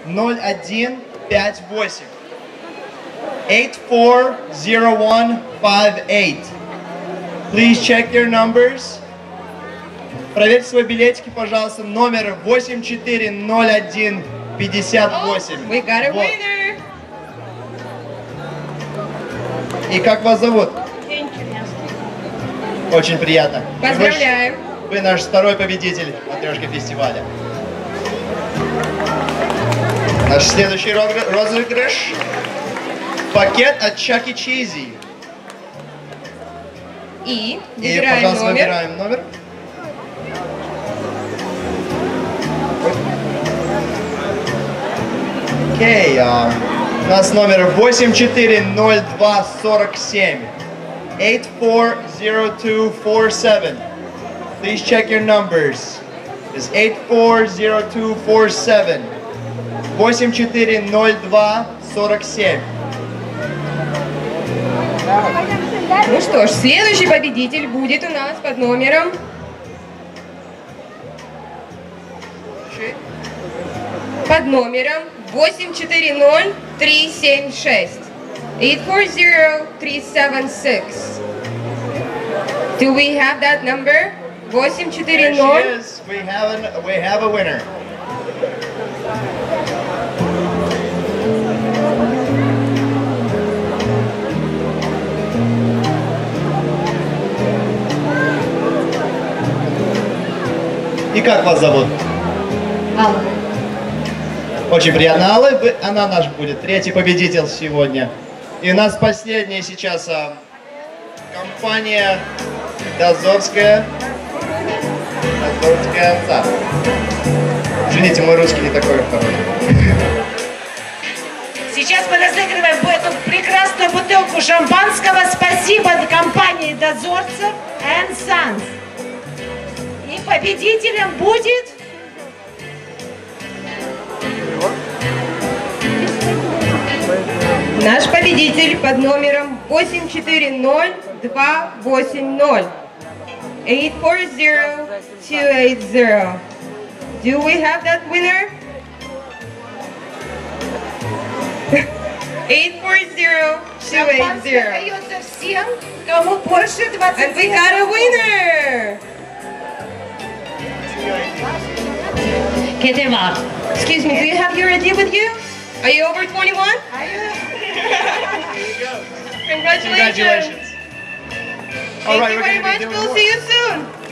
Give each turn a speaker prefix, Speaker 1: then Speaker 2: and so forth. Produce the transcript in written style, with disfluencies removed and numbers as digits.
Speaker 1: 840158. 840158. Please check your numbers. Проверьте свои билетики, пожалуйста. Номер 840158.
Speaker 2: We got a winner.
Speaker 1: И как вас зовут? Очень приятно.
Speaker 2: Поздравляем.
Speaker 1: Вы наш второй победитель матрешка фестиваля. Наш следующий розыгрыш. Пакет от Chuck E. Cheese.
Speaker 2: И
Speaker 1: Пожалуйста, выбираем номер. Окей, у нас номер 840247. 840247. Please check your numbers. It's 840247. 840247.
Speaker 2: Ну что ж, следующий победитель будет у нас под номером 840376. 840376. Do we have that number? 840.
Speaker 1: There she is. We have a winner. И как вас зовут?
Speaker 3: Алла.
Speaker 1: Очень приятно, Алла. Она наш будет третий победитель сегодня. И у нас последняя сейчас компания Дозорская. Дозорская отца. Извините, мой русский не такой хороший.
Speaker 3: Сейчас мы разыгрываем эту прекрасную бутылку шампанского. Спасибо компании Дозорцев and Sons. И победителем будет...
Speaker 2: Наш победитель под номером 840280. 840280. Do we have that winner? 840280.
Speaker 3: Дается всем, кому больше 20
Speaker 2: And we got a winner! Excuse me, do you have your ID with you? Are you over 21? Congratulations.
Speaker 1: All right,
Speaker 2: Thank you very much. We'll see you soon.